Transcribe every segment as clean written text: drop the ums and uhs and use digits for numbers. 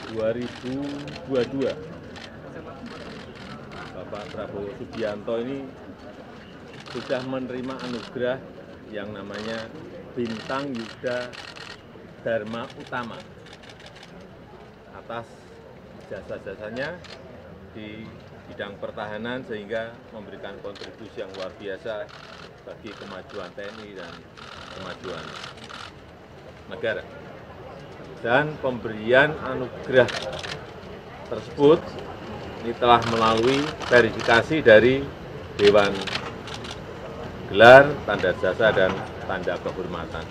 2022 Bapak Prabowo Subianto ini sudah menerima anugerah yang namanya Bintang Yuda Dharma Utama atas jasa-jasanya di bidang pertahanan sehingga memberikan kontribusi yang luar biasa bagi kemajuan TNI dan kemajuan negara. Dan pemberian anugerah tersebut ini telah melalui verifikasi dari Dewan Gelar, Tanda Jasa, dan Tanda Kehormatan.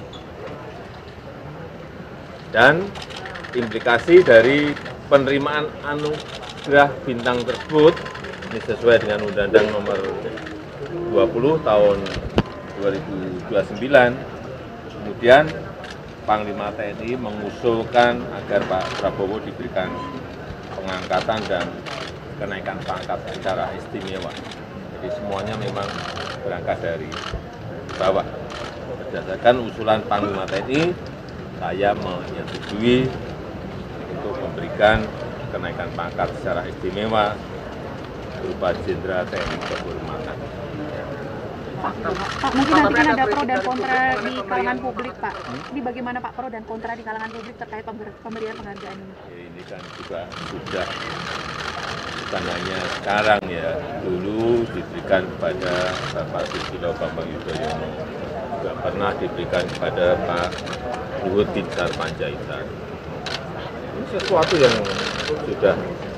Dan implikasi dari penerimaan anugerah bintang tersebut ini sesuai dengan Undang-Undang Nomor 20 Tahun 2029. Kemudian Panglima TNI mengusulkan agar Pak Prabowo diberikan pengangkatan dan kenaikan pangkat secara istimewa. Jadi semuanya memang berangkat dari bawah. Berdasarkan usulan Panglima TNI, saya menyetujui untuk memberikan kenaikan pangkat secara istimewa berupa Jenderal TNI Kehormatan. Pak, mungkin nanti kan ada pro dan kontra di kalangan publik, Pak. Ini bagaimana Pak pro dan kontra di kalangan publik terkait pemberian penghargaan ini? Ini kan juga sudah bukan hanya sekarang ya, dulu diberikan kepada Bapak Susilo Bambang Yudhoyono, juga pernah diberikan kepada Pak Luhut Binsar Panjaitan. Ini sesuatu yang sudah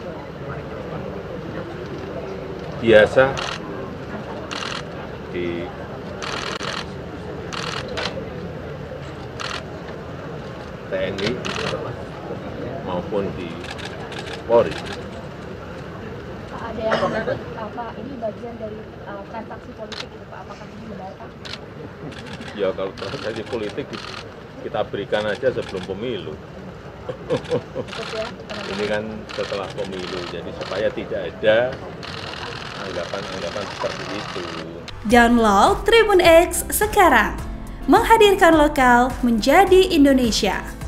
biasa di TNI maupun di Polri. Pak, ada yang menyebut ini bagian dari transaksi politik itu Pak, apakah ini benar Pak? Ya kalau transaksi politik kita berikan aja sebelum pemilu. Ini kan setelah pemilu, jadi supaya tidak ada anggapan-anggapan seperti itu. Download Tribun X sekarang, menghadirkan lokal menjadi Indonesia.